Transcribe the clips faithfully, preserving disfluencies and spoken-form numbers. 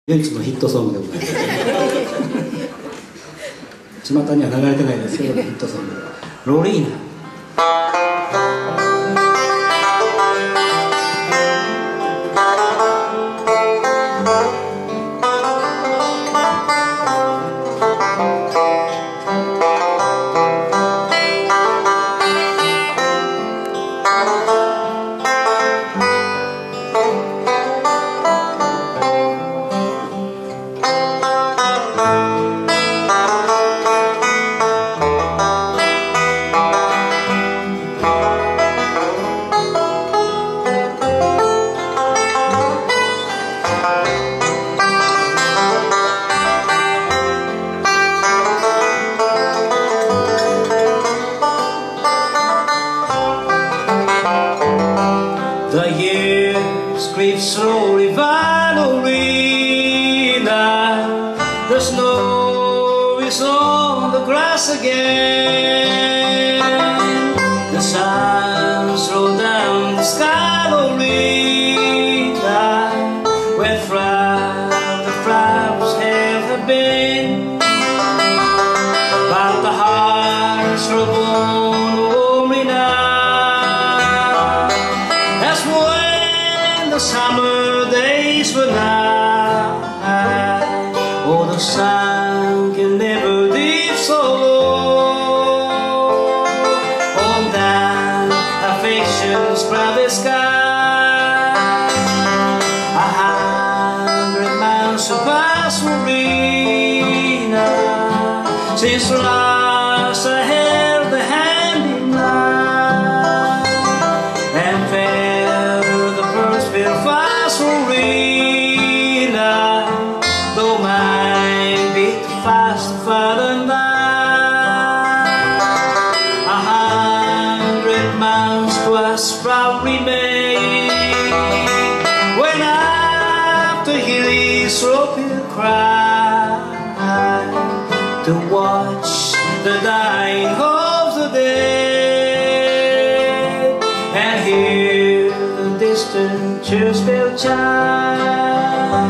唯一のヒットソングでございます。巷には流れてないですけど、ヒットソング「ロリーナ」。 The years creep slowly by, Lorena. The snow is on the grass again. The sun rolled down the sky, Lorena, where flat the flowers have been. But the hearts are born, Lorena. The summer days were nigh. Oh, the sun can never dip so low. On down affection's crowded sky. A hundred miles have passed, Lorena, since last I held the hand in mine and felt feel fast, Lorena, though mine beat faster than thine. A hundred miles twas proudly made, when after hilly slope you cry, to watch the dying of the dead, and hear the distant church bell chime.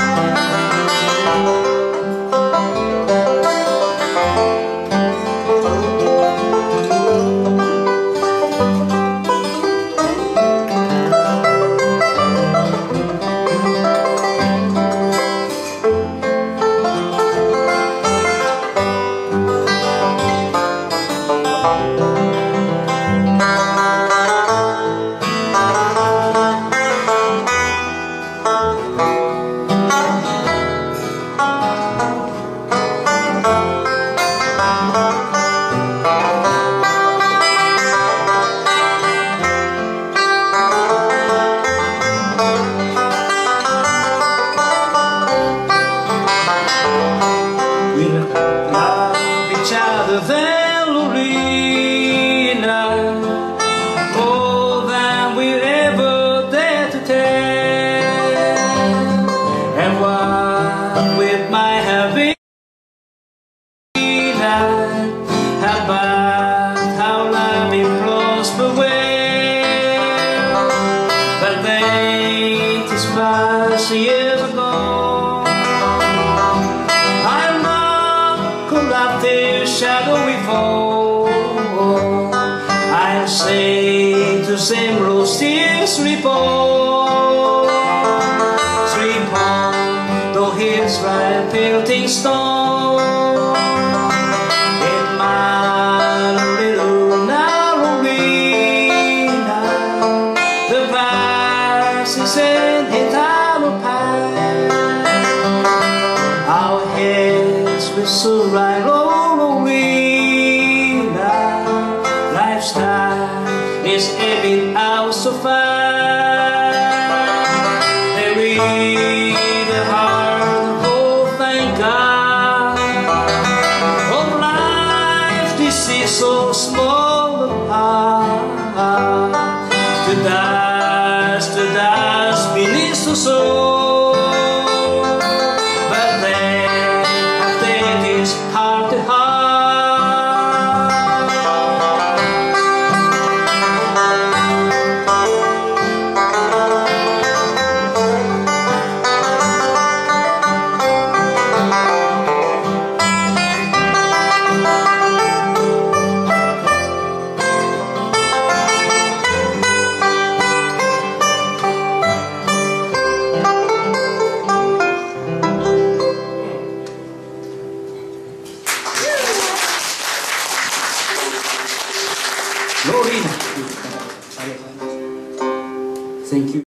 Than Lorena, more than we'll ever dare to tell, and what with my having about how love it prosper well, but then tis past years ago. I'm not corrupted, shadowy fall. I'll say to same rose tears repose, sleep on, though his right pelting stone. In my little Lorena, the past is an eternal past. Our heads will soon ride on. Life's time is ebbing out so fast. There is the heart, oh thank God, of life this is so small a part. To dust, to dust beneath the soul, but then after this heart Lorena という方です。ありがとうございます。Thank you